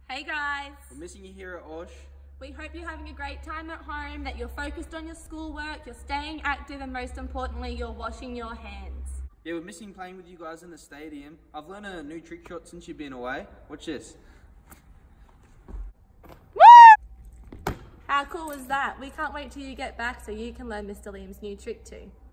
Hey guys! We're missing you here at OSHC. We hope you're having a great time at home, that you're focused on your schoolwork, you're staying active, and most importantly, you're washing your hands. Yeah, we're missing playing with you guys in the stadium. I've learned a new trick shot since you've been away. Watch this. How cool was that? We can't wait till you get back so you can learn Mr. Liam's new trick too.